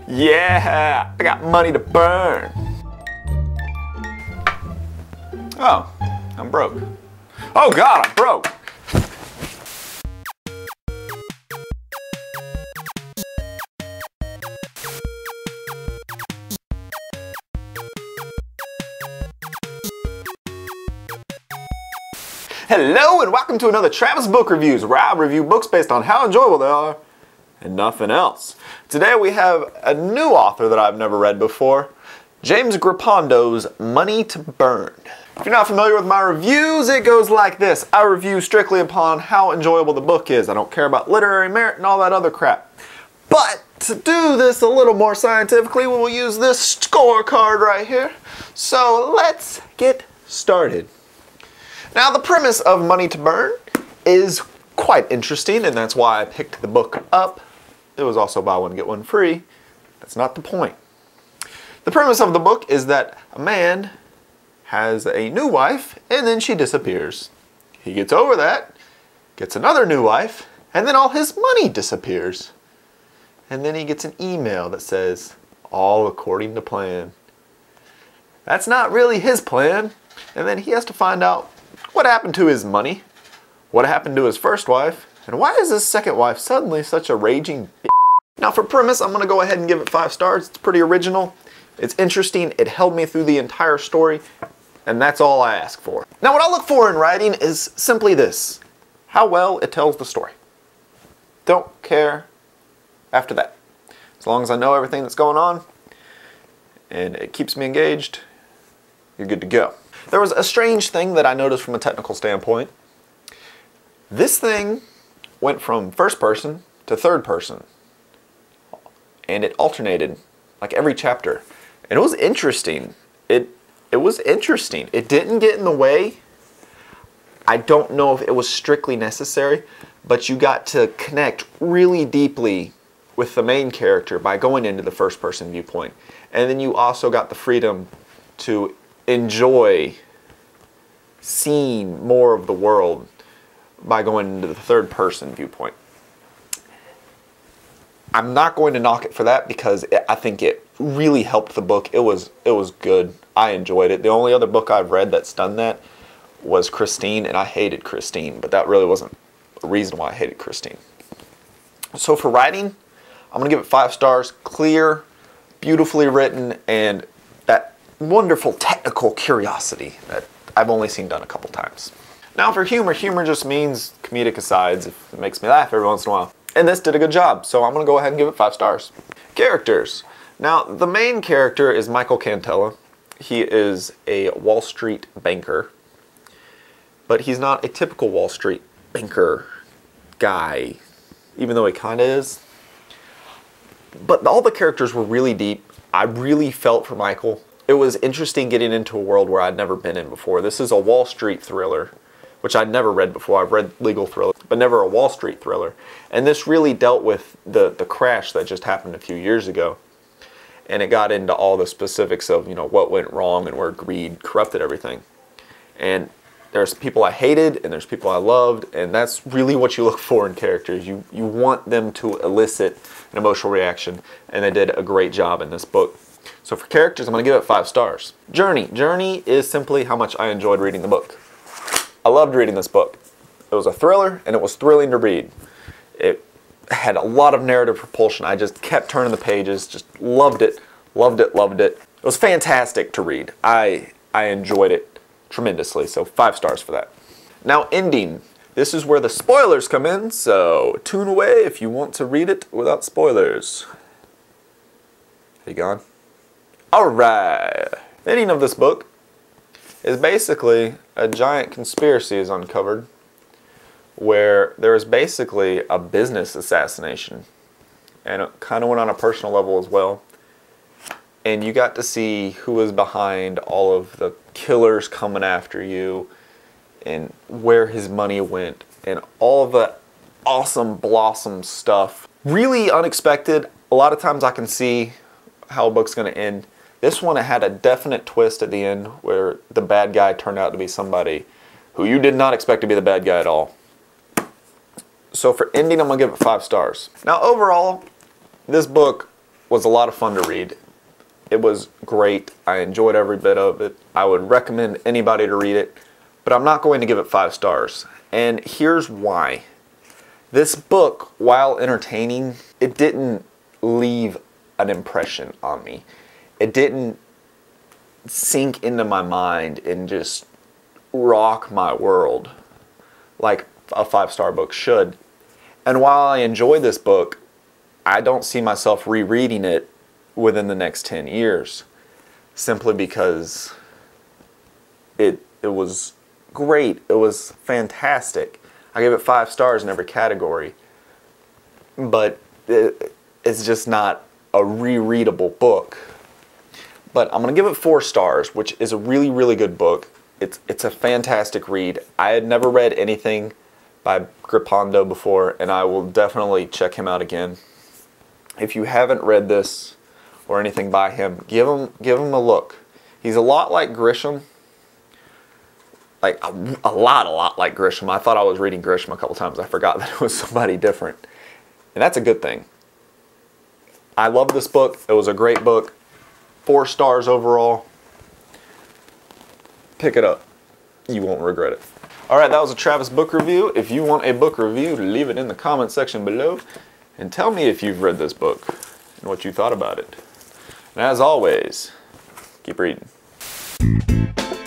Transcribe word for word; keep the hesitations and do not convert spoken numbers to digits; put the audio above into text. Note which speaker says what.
Speaker 1: Yeah, I got money to burn. Oh, I'm broke. Oh God, I'm broke. Hello and welcome to another Travis Book Reviews, where I review books based on how enjoyable they are and nothing else. Today we have a new author that I've never read before, James Gripando's Money to Burn. If you're not familiar with my reviews, it goes like this. I review strictly upon how enjoyable the book is. I don't care about literary merit and all that other crap. But to do this a little more scientifically, we will use this scorecard right here. So let's get started. Now, the premise of Money to Burn is quite interesting, and that's why I picked the book up. It was also buy one, get one free. That's not the point. The premise of the book is that a man has a new wife, and then she disappears. He gets over that, gets another new wife, and then all his money disappears. And then he gets an email that says, all according to plan. That's not really his plan, and then he has to find out what happened to his money, what happened to his first wife, and why is his second wife suddenly such a raging bitch? Now for premise, I'm going to go ahead and give it five stars. It's pretty original, it's interesting, it held me through the entire story, and that's all I ask for. Now what I look for in writing is simply this: how well it tells the story. Don't care after that. As long as I know everything that's going on, and it keeps me engaged, you're good to go. There was a strange thing that I noticed from a technical standpoint. This thing went from first person to third person, and it alternated like every chapter, and it was interesting. It it was interesting. It didn't get in the way. I don't know if it was strictly necessary, but you got to connect really deeply with the main character by going into the first person viewpoint, and then you also got the freedom to enjoy seeing more of the world by going into the third person viewpoint. I'm not going to knock it for that because it, I think it really helped the book. It was it was good. I enjoyed it. The only other book I've read that's done that was Christine, and I hated Christine, but that really wasn't a reason why I hated Christine. So for writing, I'm going to give it five stars. Clear, beautifully written, and that wonderful technical curiosity that I've only seen done a couple times. Now for humor, humor just means comedic asides. If it makes me laugh every once in a while. And this did a good job, so I'm going to go ahead and give it five stars. Characters. Now the main character is Michael Cantella. He is a Wall Street banker, but he's not a typical Wall Street banker guy, even though he kind of is. But all the characters were really deep. I really felt for Michael. It was interesting getting into a world where I'd never been in before. This is a Wall Street thriller, which I'd never read before. I've read legal thrillers, but never a Wall Street thriller. And this really dealt with the, the crash that just happened a few years ago. And it got into all the specifics of, you know, what went wrong and where greed corrupted everything. And there's people I hated and there's people I loved, and that's really what you look for in characters. You, you want them to elicit an emotional reaction, and they did a great job in this book. So for characters, I'm going to give it five stars. Journey. Journey is simply how much I enjoyed reading the book. I loved reading this book. It was a thriller, and it was thrilling to read. It had a lot of narrative propulsion. I just kept turning the pages, just loved it, loved it, loved it. It was fantastic to read. I, I enjoyed it tremendously, so five stars for that. Now, ending. This is where the spoilers come in, so tune away if you want to read it without spoilers. Are you gone? Alright. The ending of this book is basically a giant conspiracy is uncovered where there is basically a business assassination, and it kind of went on a personal level as well, and you got to see who was behind all of the killers coming after you and where his money went and all of the awesome blossom stuff. Really unexpected. A lot of times I can see how a book's going to end. This one, it had a definite twist at the end where the bad guy turned out to be somebody who you did not expect to be the bad guy at all. So for ending, I'm going to give it five stars. Now overall, this book was a lot of fun to read. It was great. I enjoyed every bit of it. I would recommend anybody to read it, but I'm not going to give it five stars. And here's why. This book, while entertaining, it didn't leave an impression on me. It didn't sink into my mind and just rock my world like a five-star book should. And while I enjoy this book, I don't see myself rereading it within the next ten years, simply because it it was great. It was fantastic. I gave it five stars in every category, but it, it's just not a rereadable book. But I'm going to give it four stars, which is a really, really good book. It's, it's a fantastic read. I had never read anything by Grippando before, and I will definitely check him out again. If you haven't read this or anything by him, give him, give him a look. He's a lot like Grisham. Like, a, a lot, a lot like Grisham. I thought I was reading Grisham a couple times. I forgot that it was somebody different. And that's a good thing. I love this book. It was a great book. Four stars overall. Pick it up. You won't regret it. Alright, that was a Travis book review. If you want a book review, leave it in the comment section below. And tell me if you've read this book and what you thought about it. And as always, keep reading.